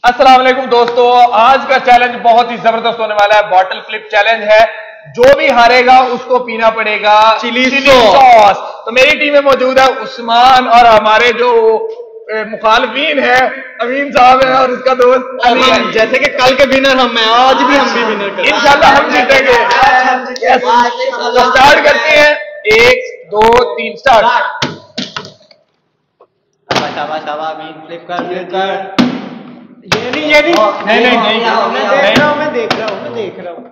अस्सलाम वालेकुम दोस्तों, आज का चैलेंज बहुत ही जबरदस्त होने वाला है। बॉटल फ्लिप चैलेंज है। जो भी हारेगा उसको पीना पड़ेगा चिली सॉस। तो मेरी टीम में मौजूद है उस्मान और हमारे जो मुखालफीन है अमीन साहब है और उसका दोस्त अली है। जैसे कि कल के विनर हम हैं, आज भी हम भी विनर करेंगे इंशाल्लाह, हम जीतेंगे। तो स्टार्ट करते हैं। 1 2 3 स्टार्ट। शाबाश अमीन, फ्लिप कर। ये नहीं नहीं मैं देख रहा हूँ।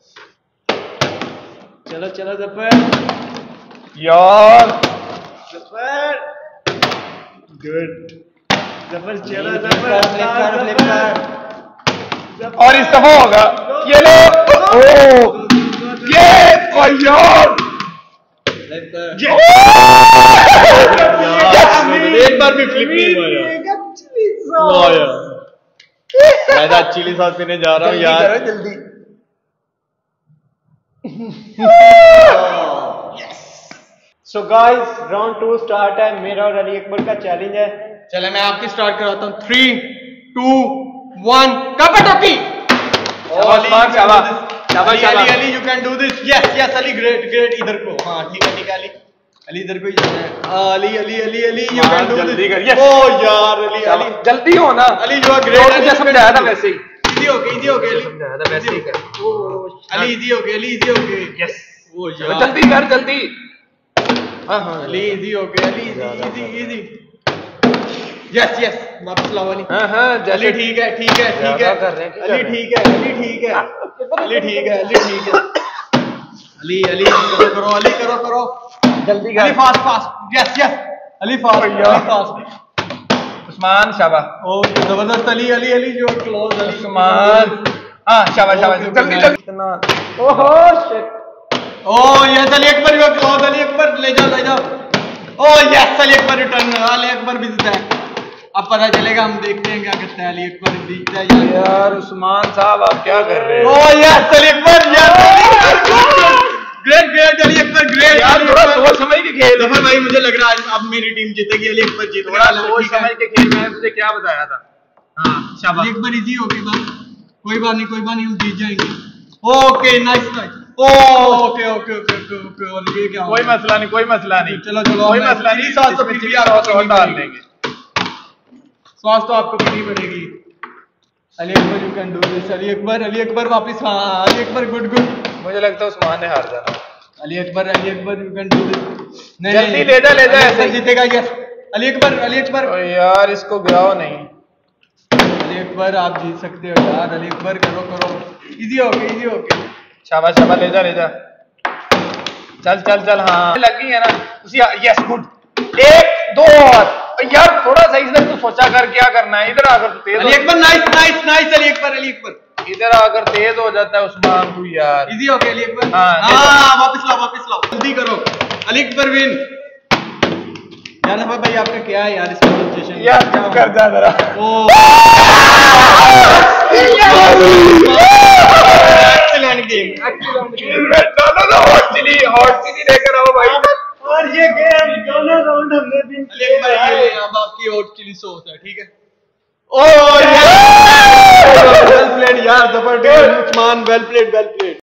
चलो जफर यार, जफर गुड। जफर चलो फ्लिप कर। और इस दफा होगा ये लो। ये यार एक बार भी फ्लिप नहीं हुआ यार। मैं चिली सॉस पीने जा रहा हूँ यार। जल्दी। सो गाइस, राउंड 2 स्टार्ट है। मेरा और अली अकबर का चैलेंज है। चले मैं आपकी स्टार्ट कराता हूँ। 3 2 1 कप टॉपी। Ali you can do this. Yes Ali, great. इधर को, हाँ ठीक है अली इधर को ही जाना है। Ali you can do this. ओ यार अली जल्दी हो ना अली, यू आर ग्रेट। मुझे समझाया था वैसे ही। इजी हो गया अली। समझाया था वैसे ही कर। अली इजी हो गया। यस, ओ यार जल्दी कर जल्दी। हाँ अली इजी हो गया। इजी। यस वापस लाओ अली। हाँ अली ठीक है। अली ठीक है। अली करो जल्दी अली, कर। Fast. Yes Ali fast. Usman शाबाश। ओ जबरदस्त Ali you are close. Usman, हाँ शाबाश जल्दी। ओहो शिट। ओ yes Ali Akbar you are close. Ali Akbar ले जाओ। ओ यस अली अकबर रिटर्न। अली अकबर भी जीता है। अब पता चलेगा, हम देखते हैं क्या करता है। अली अकबर जीतता है यार। उस्मान साहब आप क्या कर रहे हो? ओ yes Ali Akbar, great Ali Akbar, great यार थोड़ा सोच समझ के खेल। जफर भाई मुझे लग रहा है आज अब मेरी टीम जीतेगी। अली अकबर जीत थोड़ा सोच समझ के खेल। मैंने तुझे क्या बताया था? हाँ शाबाश। अली अकबर इजी हो गई बात। कोई बात नहीं, हम जीत जाएंगे। Okay nice. ओके और ये क्या? कोई मसला नहीं। चलो कोई मसला नहीं। सॉस तो फिर भी आप डाल देंगे। सॉस तो आपको पीनी पड़ेगी। Ali Akbar you can do this. Ali Akbar वापस। हाँ अली अकबर गुड। मुझे लगता है उस्मान ने हार जाना। Ali Akbar you can do this. जल्दी ले जा ऐसे जीतेगा। यस अली अकबर। ओ यार इसको गिराओ नहीं। अली अकबर आप जीत सकते हो यार। अली अकबर करो। इजी हो गया। शाबाश ले जा। चल। हाँ लग गई है ना उसी। Yes good. 1 2 और यार थोड़ा सही से तू सोचा कर क्या करना है। इधर आकर तेज। अली अकबर नाइस अली अकबर। इधर आकर तेज हो जाता है उस्मान तू यार। इजी हो गया अली अकबर। हाँ वापस लाओ जल्दी करो। अली अकबर विन। यार भाई आपका क्या है यार इसका सिचुएशन? यार क्या कर जा जरा। ओ एक्सीलेंट गेम। हॉट चिली लेकर आओ भाई। और ये गेम दोनों राउंड हमने भी। अली अकबर ये अब आपकी हॉट चिली सॉस है, ठीक है? ओ यार वेल प्लेड यार, जबरदस्त उस्मान, वेल प्लेड।